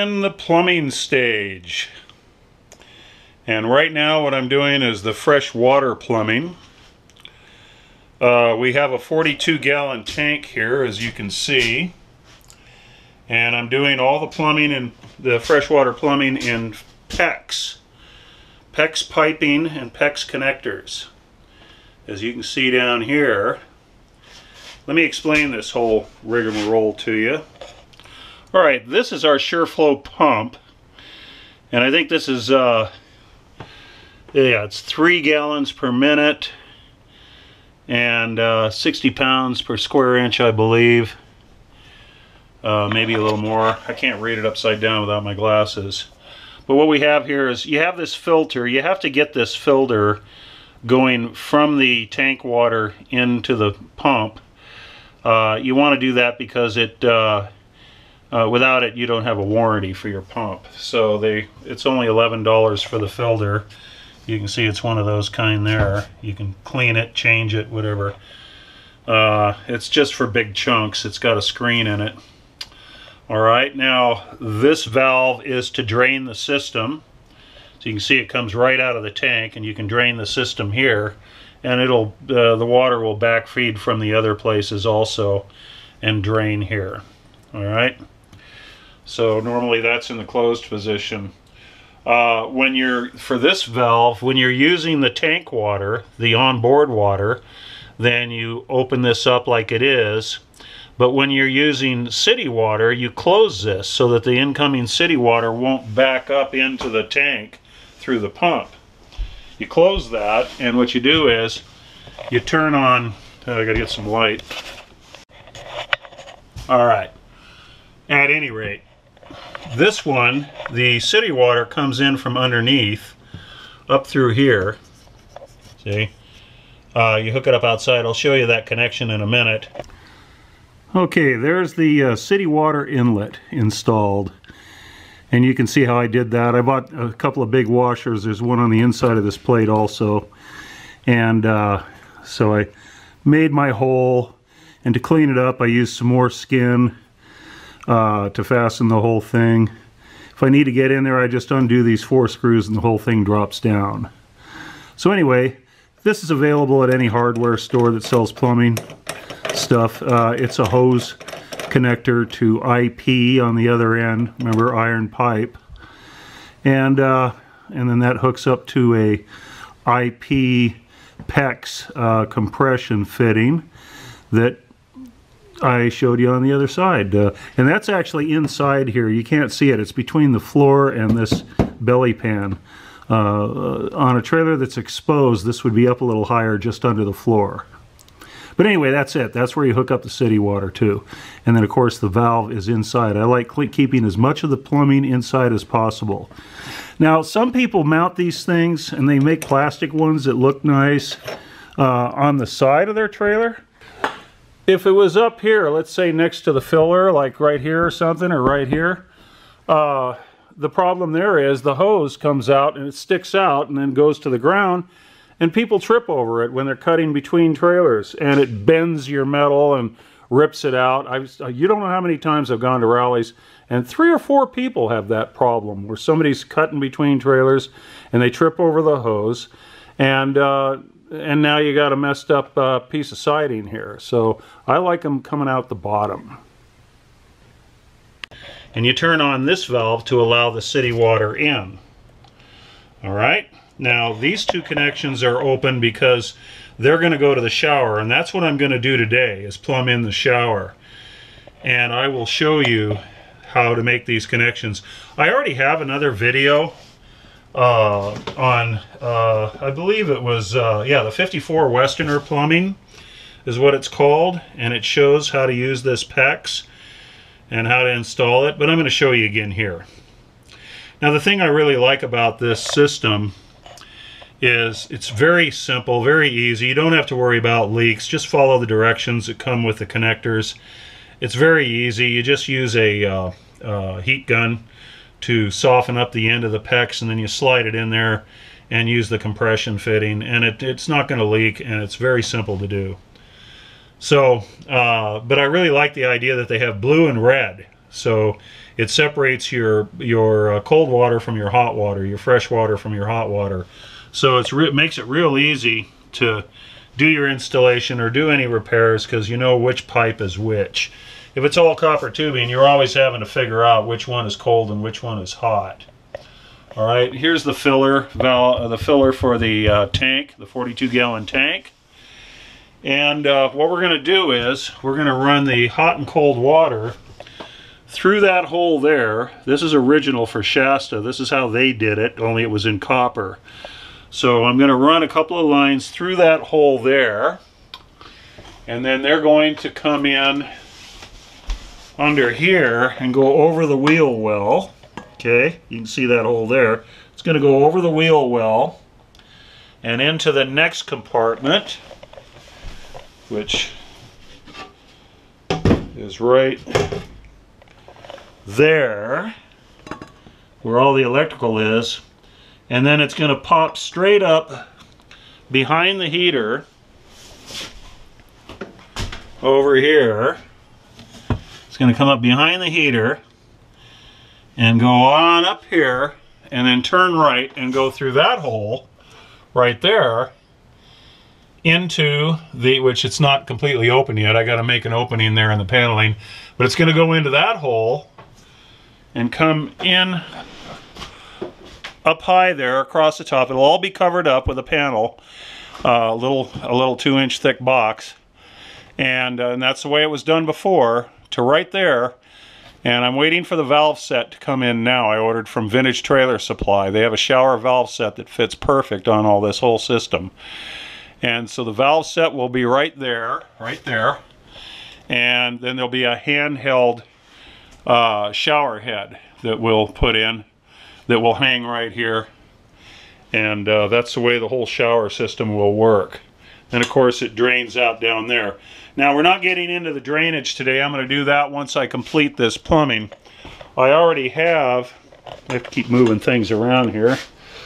in the plumbing stage. And right now what I'm doing is the fresh water plumbing. We have a 42-gallon tank here, as you can see. And I'm doing all the plumbing and the freshwater plumbing in Pex piping and Pex connectors. As you can see down here, let me explain this whole rigmarole to you. Alright, this is our SureFlow pump, and I think this is it's 3 gallons per minute and 60 pounds per square inch, I believe. Maybe a little more. I can't read it upside down without my glasses. But what we have here is you have this filter. You have to get this filter going from the tank water into the pump. You want to do that because it without it you don't have a warranty for your pump. So it's only $11 for the filter. You can see it's one of those kind there. You can clean it, change it, whatever. It's just for big chunks. It's got a screen in it. Alright, now this valve is to drain the system. So you can see it comes right out of the tank, and you can drain the system here, and it'll the water will backfeed from the other places also and drain here. Alright, so normally that's in the closed position. For this valve, when you're using the tank water, the onboard water, then you open this up like it is. But when you're using city water, you close this so that the incoming city water won't back up into the tank through the pump. You close that, and what you do is you turn on, I gotta get some light. Alright, at any rate, this one, the city water comes in from underneath up through here. See? You hook it up outside. I'll show you that connection in a minute. Okay, there's the city water inlet installed, and you can see how I did that. I bought a couple of big washers. There's one on the inside of this plate also, and so I made my hole, and to clean it up I used some more skin to fasten the whole thing. If I need to get in there, I just undo these 4 screws and the whole thing drops down. So anyway, this is available at any hardware store that sells plumbing stuff. It's a hose connector to IP on the other end. Remember, iron pipe, and then that hooks up to a IP PEX compression fitting that I showed you on the other side. And that's actually inside here. You can't see it. It's between the floor and this belly pan. On a trailer that's exposed, this would be up a little higher, just under the floor. But anyway, that's it. That's where you hook up the city water too. And then of course the valve is inside. I like keeping as much of the plumbing inside as possible. Now some people mount these things, and they make plastic ones that look nice on the side of their trailer. If it was up here, let's say next to the filler, like right here or something, or right here, the problem there is the hose comes out and it sticks out and then goes to the ground, and people trip over it when they're cutting between trailers, and it bends your metal and rips it out. You don't know how many times I've gone to rallies, and 3 or 4 people have that problem, where somebody's cutting between trailers and they trip over the hose, and now you got a messed up piece of siding here. So I like them coming out the bottom. And you turn on this valve to allow the city water in. Alright? Now these 2 connections are open because they're going to go to the shower, and that's what I'm going to do today, is plumb in the shower. And I will show you how to make these connections. I already have another video on, I believe it was, yeah, the 54 Westerner plumbing is what it's called, and it shows how to use this PEX and how to install it, but I'm going to show you again here. Now the thing I really like about this system is it's very simple, very easy. You don't have to worry about leaks. Just follow the directions that come with the connectors. It's very easy. You just use a heat gun to soften up the end of the PEX, and then you slide it in there and use the compression fitting, and it's not going to leak, and it's very simple to do. So, but I really like the idea that they have blue and red. So it separates your cold water from your hot water, your fresh water from your hot water. So it makes it real easy to do your installation or do any repairs, because you know which pipe is which. If it's all copper tubing, you're always having to figure out which one is cold and which one is hot. All right, here's the filler valve, the filler for the tank, the 42-gallon tank. And what we're going to do is we're going to run the hot and cold water through that hole there. This is original for Shasta. This is how they did it, only it was in copper. So I'm going to run a couple of lines through that hole there, and then they're going to come in under here and go over the wheel well. Okay, you can see that hole there. It's going to go over the wheel well and into the next compartment, which is right there where all the electrical is, and then it's going to pop straight up behind the heater over here. It's going to come up behind the heater and go on up here and then turn right and go through that hole right there into the, which it's not completely open yet. I got to make an opening there in the paneling, but it's going to go into that hole and come in up high there across the top. It'll all be covered up with a panel, a little 2-inch thick box, and that's the way it was done before, to right there. And I'm waiting for the valve set to come in now. I ordered from Vintage Trailer Supply. They have a shower valve set that fits perfect on all this whole system. And so the valve set will be right there. And then there'll be a handheld shower head that we'll put in, that will hang right here. And that's the way the whole shower system will work. And of course it drains out down there. Now we're not getting into the drainage today. I'm going to do that once I complete this plumbing. I already have, I have to keep moving things around here.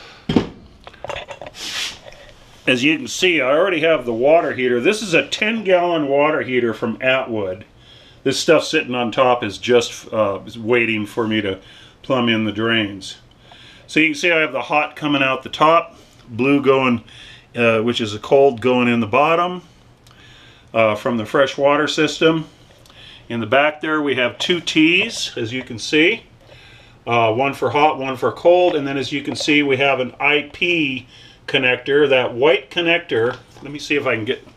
As you can see, I already have the water heater. This is a 10-gallon water heater from Atwood. This stuff sitting on top is just waiting for me to plumb in the drains. So you can see I have the hot coming out the top, blue going, which is a cold, going in the bottom from the fresh water system. In the back there we have 2 T's, as you can see. One for hot, one for cold, and then as you can see we have an IP connector, that white connector. Let me see if I can get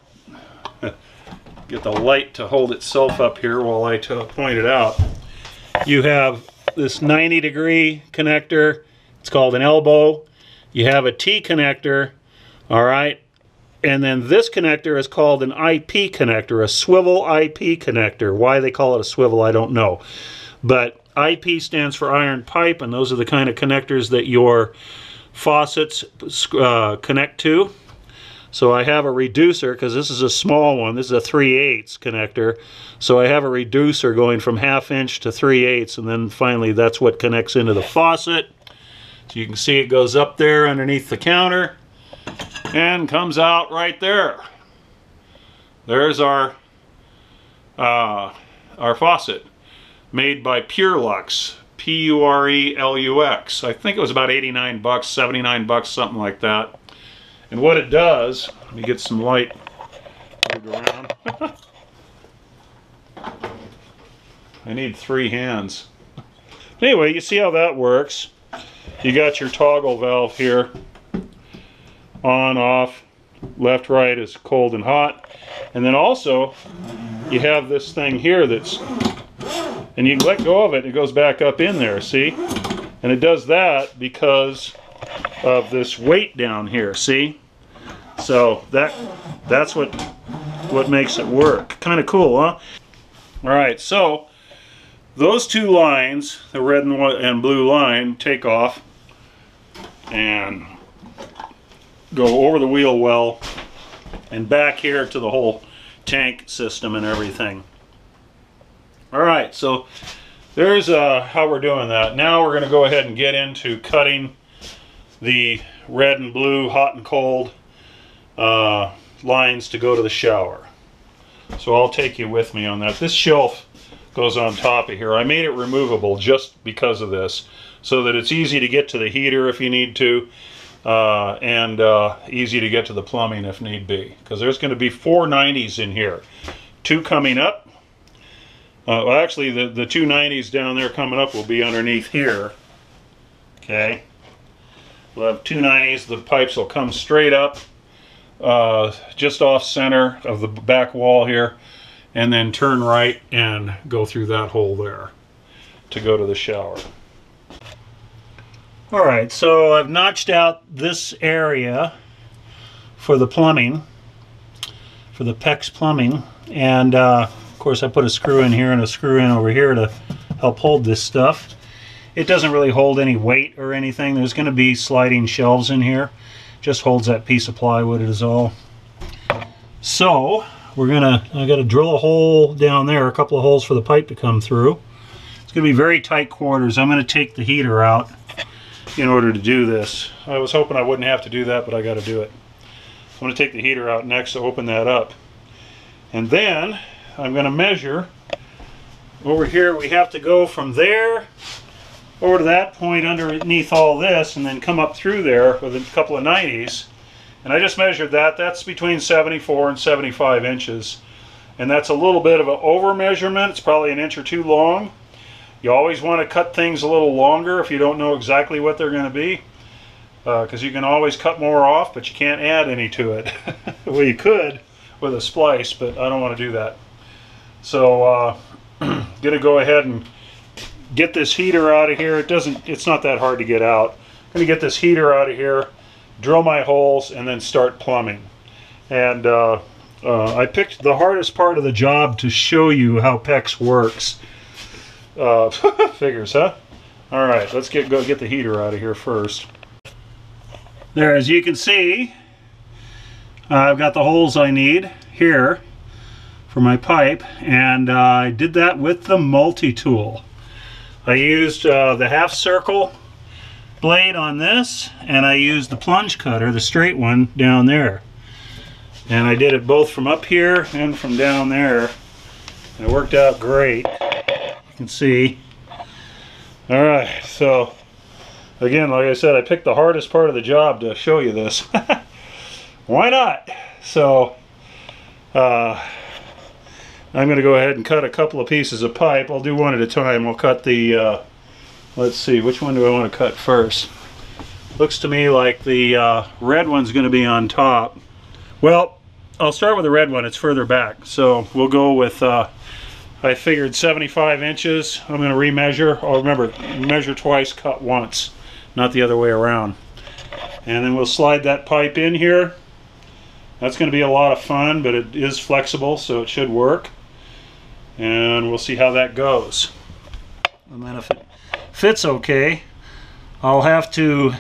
the light to hold itself up here while I point it out. You have this 90-degree connector. It's called an elbow. You have a T connector, all right, and then this connector is called an IP connector, a swivel IP connector. Why they call it a swivel, I don't know, but IP stands for iron pipe, and those are the kind of connectors that your faucets connect to. So I have a reducer, because this is a small one. This is a 3/8 connector. So I have a reducer going from 1/2 inch to 3/8, and then finally that's what connects into the faucet. So you can see it goes up there underneath the counter and comes out right there. There's our faucet, made by Purelux, P-U-R-E-L-U-X. I think it was about 89 bucks, 79 bucks, something like that. And what it does, let me get some light moved around. I need 3 hands. Anyway, you see how that works. You got your toggle valve here, on, off, left, right is cold and hot. And then also, you have this thing here that's, and you let go of it, it goes back up in there, see? And it does that because of this weight down here, see? So that's what makes it work. Kind of cool, huh? Alright, so those 2 lines, the red and blue line, take off and go over the wheel well and back here to the whole tank system and everything. Alright, so there's how we're doing that. Now we're going to go ahead and get into cutting the red and blue, hot and cold lines to go to the shower. So I'll take you with me on that. This shelf goes on top of here. I made it removable just because of this, so that it's easy to get to the heater if you need to, and easy to get to the plumbing if need be, because there's going to be 4 90s in here. 2 coming up. Well, actually, the 2 90s down there coming up will be underneath here. Okay. We'll have 2 90s. The pipes will come straight up, just off center of the back wall here, and then turn right and go through that hole there to go to the shower. Alright, so I've notched out this area for the plumbing, for the Pex Plumbing, and of course I put a screw in here and a screw in over here to help hold this stuff. It doesn't really hold any weight or anything. There's going to be sliding shelves in here. Just holds that piece of plywood is all. So I got to drill a hole down there, a couple of holes for the pipe to come through. It's going to be very tight quarters. I'm going to take the heater out in order to do this. I was hoping I wouldn't have to do that, but I got to do it. I'm going to take the heater out next to open that up. And then I'm going to measure over here. We have to go from there over to that point underneath all this, and then come up through there with a couple of 90s. And I just measured that. That's between 74 and 75 inches. And that's a little bit of an over measurement. It's probably an inch or 2 long. You always want to cut things a little longer if you don't know exactly what they're going to be, because you can always cut more off, but you can't add any to it. Well, you could with a splice, but I don't want to do that. So gonna go ahead and get this heater out of here. It's not that hard to get out. I'm gonna get this heater out of here, drill my holes, and then start plumbing. And I picked the hardest part of the job to show you how PEX works. Figures, huh? All right, let's go get the heater out of here first. There, as you can see, I've got the holes I need here for my pipe, and I did that with the multi-tool. I used the half circle blade on this, and I used the plunge cutter, the straight one, down there. And I did it both from up here and from down there. And it worked out great. You can see. Alright, so again, like I said, I picked the hardest part of the job to show you this. Why not? So I'm going to go ahead and cut a couple of pieces of pipe. I'll do one at a time. I'll cut the, let's see, which one do I want to cut first? Looks to me like the red one's going to be on top. Well, I'll start with the red one. It's further back. So we'll go with, I figured 75 inches. I'm going to remeasure. Oh, remember, measure twice, cut once, not the other way around. And then we'll slide that pipe in here. That's going to be a lot of fun, but it is flexible, so it should work. And we'll see how that goes. And then if it fits okay, I'll have to,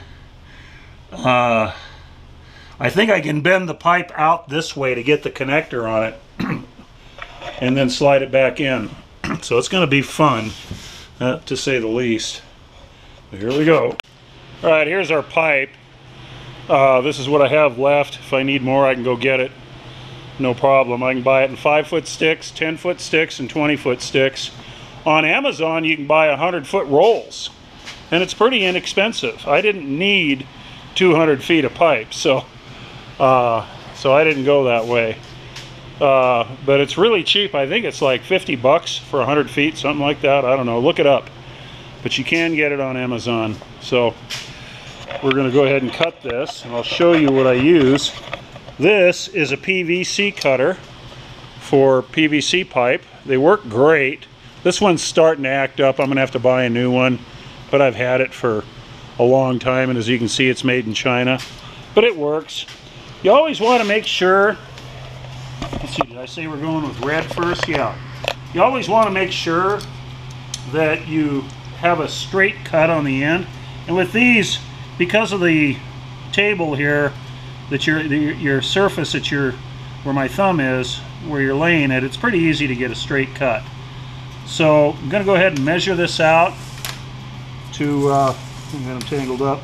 I think I can bend the pipe out this way to get the connector on it and then slide it back in. So it's going to be fun, to say the least. But here we go. All right, here's our pipe. This is what I have left. If I need more, I can go get it. No problem. I can buy it in 5-foot sticks, 10-foot sticks, and 20-foot sticks. On Amazon, you can buy 100-foot rolls, and it's pretty inexpensive. I didn't need 200 feet of pipe, so I didn't go that way. But it's really cheap. I think it's like 50 bucks for 100 feet, something like that. I don't know. Look it up. But you can get it on Amazon. So we're going to go ahead and cut this, and I'll show you what I use. This is a PVC cutter for PVC pipe. They work great. This one's starting to act up. I'm going to have to buy a new one, but I've had it for a long time, and as you can see, it's made in China. But it works. You always want to make sure, let's see, did I say we're going with red first? Yeah. You always want to make sure that you have a straight cut on the end. And with these, because of the table here, that your surface that where my thumb is, where you're laying it, it's pretty easy to get a straight cut. So I'm going to go ahead and measure this out to, I'm tangled up,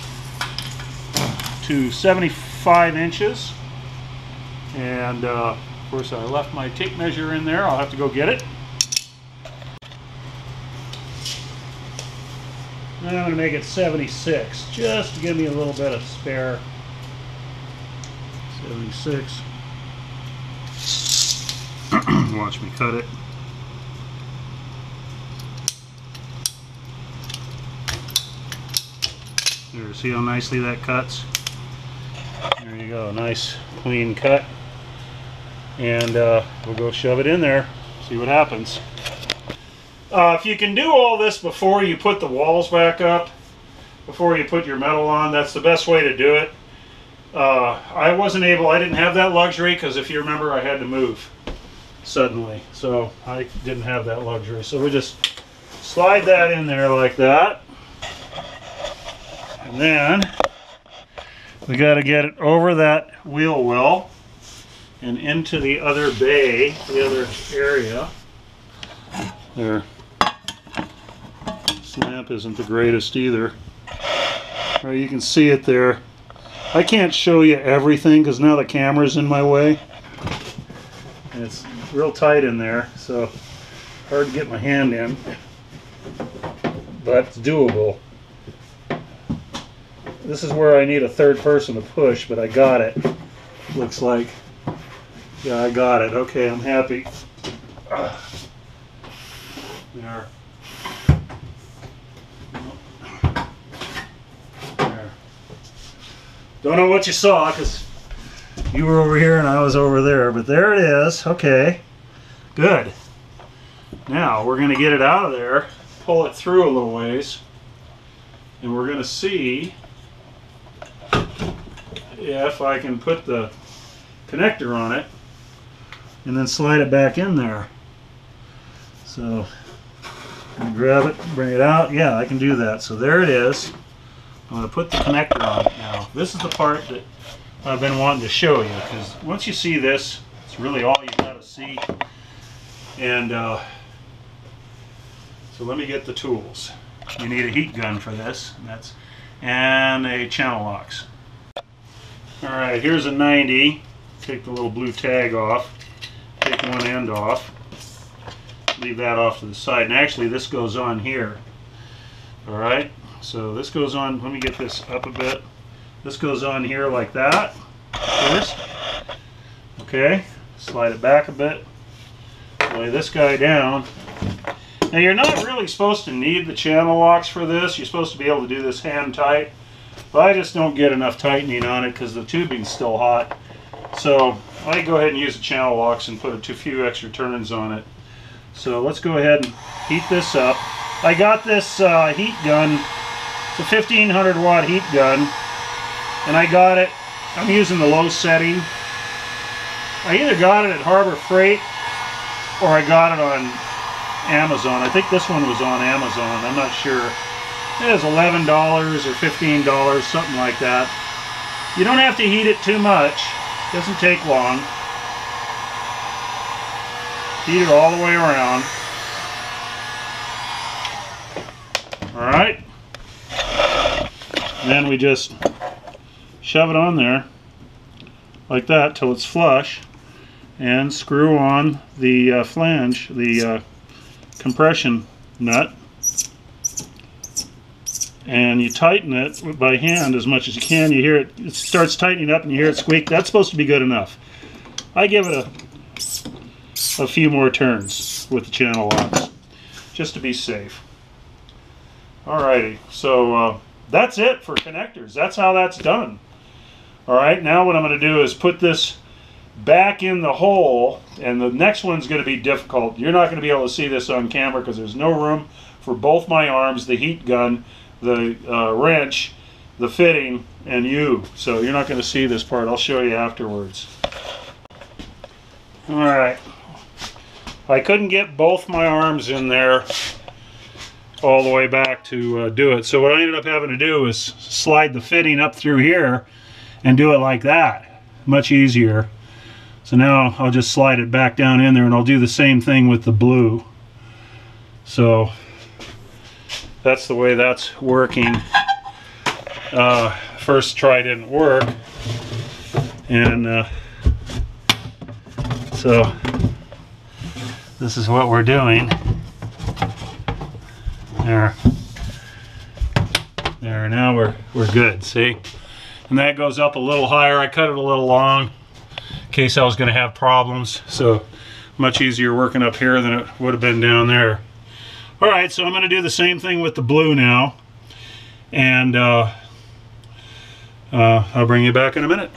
to 75 inches. And of course I left my tape measure in there. I'll have to go get it. And I'm going to make it 76, just to give me a little bit of spare. 76. Watch me cut it. There, see how nicely that cuts? There you go, nice clean cut. And we'll go shove it in there, see what happens. If you can do all this before you put the walls back up, before you put your metal on, that's the best way to do it. I didn't have that luxury, because if you remember, I had to move suddenly, so I didn't have that luxury. So we just slide that in there like that, and then we got to get it over that wheel well and into the other bay, the other area. There. Snap isn't the greatest either. Right, you can see it there. I can't show you everything because now the camera's in my way. And it's real tight in there, so hard to get my hand in. But it's doable. This is where I need a third person to push, but I got it. Looks like. Yeah, I got it. Okay, I'm happy. There. There. Don't know what you saw because you were over here and I was over there, but there it is. Okay, good. Now we're going to get it out of there, pull it through a little ways, and we're going to see if I can put the connector on it and then slide it back in there. So I'm going to grab it, bring it out. Yeah, I can do that. So there it is. I'm going to put the connector on it now. This is the part that I've been wanting to show you, because once you see this, it's really all you got to see. And so let me get the tools. You need a heat gun for this, and a channel locks. Alright, here's a 90. Take the little blue tag off. Take one end off. Leave that off to the side. And actually this goes on here. Alright, so this goes on, let me get this up a bit. This goes on here like that first. Okay, slide it back a bit. Lay this guy down. Now you're not really supposed to need the channel locks for this. You're supposed to be able to do this hand tight. But I just don't get enough tightening on it because the tubing's still hot. So I go ahead and use the channel locks and put a few extra turns on it. So let's go ahead and heat this up. I got this heat gun. It's a 1500 watt heat gun. And I got it, I'm using the low setting. I either got it at Harbor Freight or I got it on Amazon. I think this one was on Amazon, I'm not sure. It was $11 or $15, something like that. You don't have to heat it too much. It doesn't take long. Heat it all the way around. Alright. Then we just shove it on there like that till it's flush and screw on the flange, the compression nut. And you tighten it by hand as much as you can. You hear it, it starts tightening up and you hear it squeak. That's supposed to be good enough. I give it a few more turns with the channel locks just to be safe. Alrighty, so that's it for connectors. That's how that's done. Alright, now what I'm going to do is put this back in the hole, and the next one's going to be difficult. You're not going to be able to see this on camera because there's no room for both my arms, the heat gun, the wrench, the fitting, and you. So you're not going to see this part. I'll show you afterwards. Alright. I couldn't get both my arms in there all the way back to do it. So what I ended up having to do is slide the fitting up through here and do it like that. Much easier. So now I'll just slide it back down in there, and I'll do the same thing with the blue. So that's the way that's working. First try didn't work, and so this is what we're doing. There. There, now we're good, see? And that goes up a little higher. I cut it a little long in case I was going to have problems. So much easier working up here than it would have been down there. All right, so I'm going to do the same thing with the blue now. And I'll bring you back in a minute.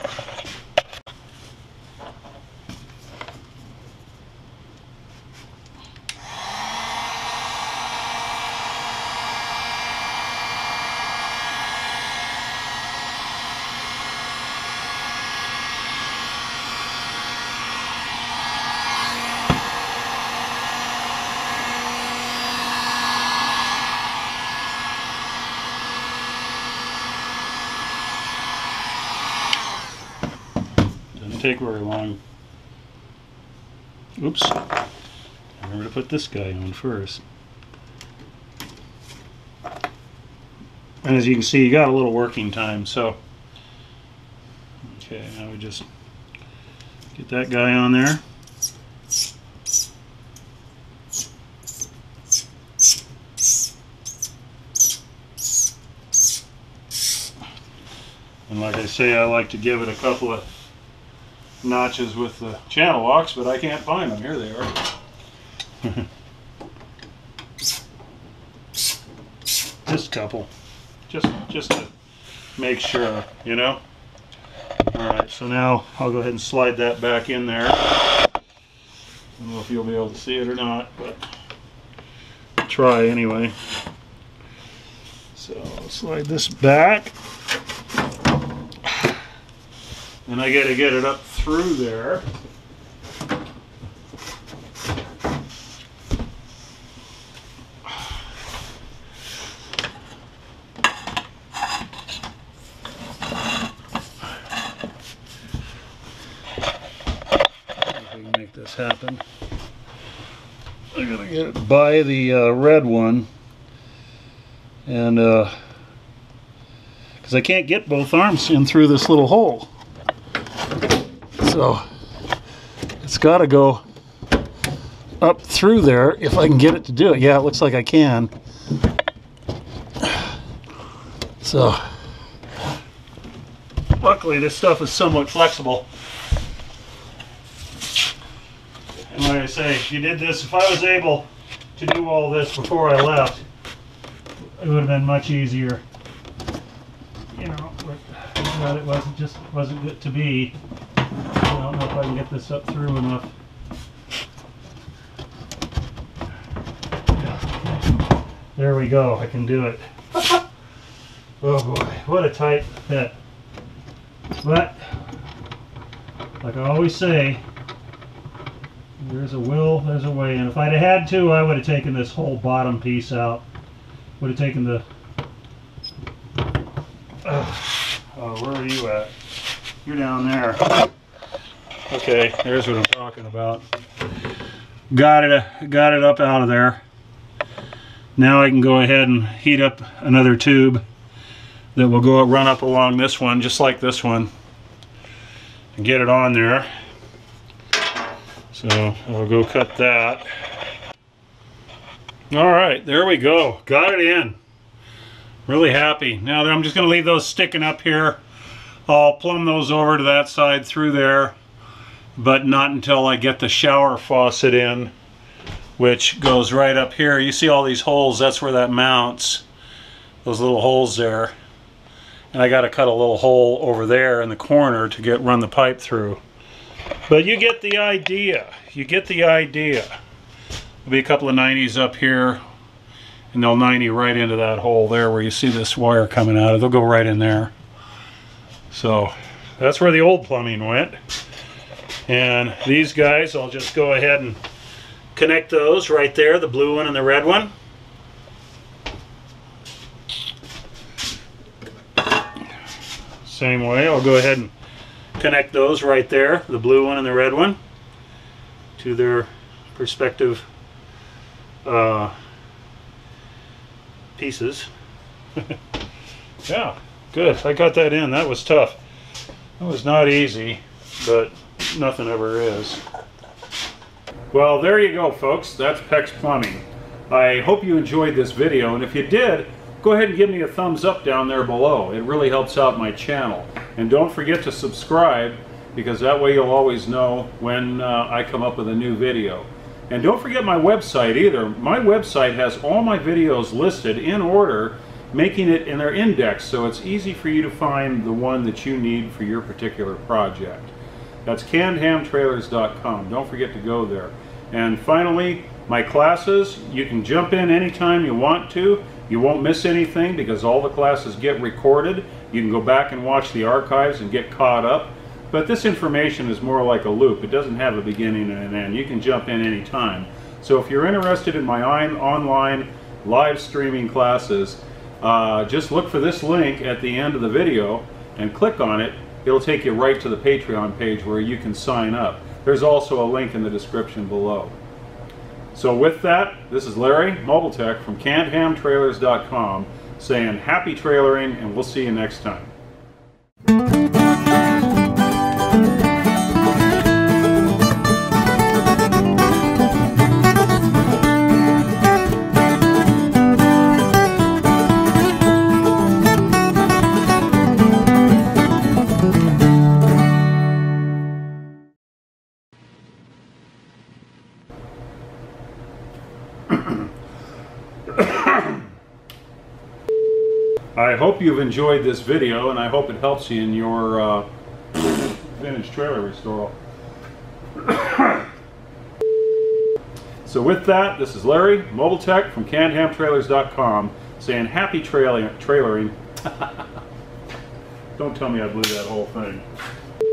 Take very long. Oops. Remember to put this guy on first. And as you can see, you got a little working time, so. Okay, now we just get that guy on there. And like I say, I like to give it a couple of notches with the channel locks, but I can't find them. Here they are. Just a couple, just to make sure, you know. All right, so now I'll go ahead and slide that back in there. I don't know if you'll be able to see it or not, but I'll try anyway. So I'll slide this back, and I got to get it up through there. If we can make this happen. I gotta get it by the red one, and because I can't get both arms in through this little hole. So it's got to go up through there if I can get it to do it. Yeah, it looks like I can. So luckily this stuff is somewhat flexible. And like I say, if you did this, if I was able to do all this before I left, it would have been much easier. You know, but it wasn't good to be. I don't know if I can get this up through enough. There we go, I can do it. Oh boy, what a tight fit. But, like I always say, there's a will, there's a way. And if I'd have had to, I would have taken this whole bottom piece out. Would have taken the... oh, where are you at? You're down there. Okay, there's what I'm talking about. Got it up out of there. Now I can go ahead and heat up another tube that will go run up along this one, just like this one, and get it on there. So I'll go cut that. All right, there we go. Got it in. Really happy. Now I'm just going to leave those sticking up here. I'll plumb those over to that side through there, but not until I get the shower faucet in, which goes right up here. You see all these holes, that's where that mounts, those little holes there. And I got to cut a little hole over there in the corner to run the pipe through. But you get the idea. You get the idea. There'll be a couple of 90s up here, and they'll 90 right into that hole there where you see this wire coming out of. They'll go right in there. So that's where the old plumbing went. And these guys, I'll just go ahead and connect those right there, the blue one and the red one. Same way, I'll go ahead and connect those right there, the blue one and the red one, to their respective pieces. Yeah, good. I got that in. That was tough. That was not easy, but nothing ever is. Well, there you go, folks. That's Pex Plumbing. I hope you enjoyed this video, and if you did, go ahead and give me a thumbs up down there below. It really helps out my channel. And don't forget to subscribe, because that way you'll always know when I come up with a new video. And don't forget my website either. My website has all my videos listed in order, making it in their index, so it's easy for you to find the one that you need for your particular project. That's cannedhamtrailers.com. Don't forget to go there. And finally, my classes, you can jump in anytime you want to. You won't miss anything because all the classes get recorded. You can go back and watch the archives and get caught up. But this information is more like a loop. It doesn't have a beginning and an end. You can jump in anytime. So if you're interested in my online live streaming classes, just look for this link at the end of the video and click on it. It'll take you right to the Patreon page where you can sign up. There's also a link in the description below. So with that, this is Larry, Mobile Tech from cannedhamtrailers.com, saying happy trailering, and we'll see you next time. I hope you've enjoyed this video, and I hope it helps you in your vintage trailer restore. So with that, this is Larry, Mobile Tech from cannedhamtrailers.com, saying happy trailering. Don't tell me I blew that whole thing.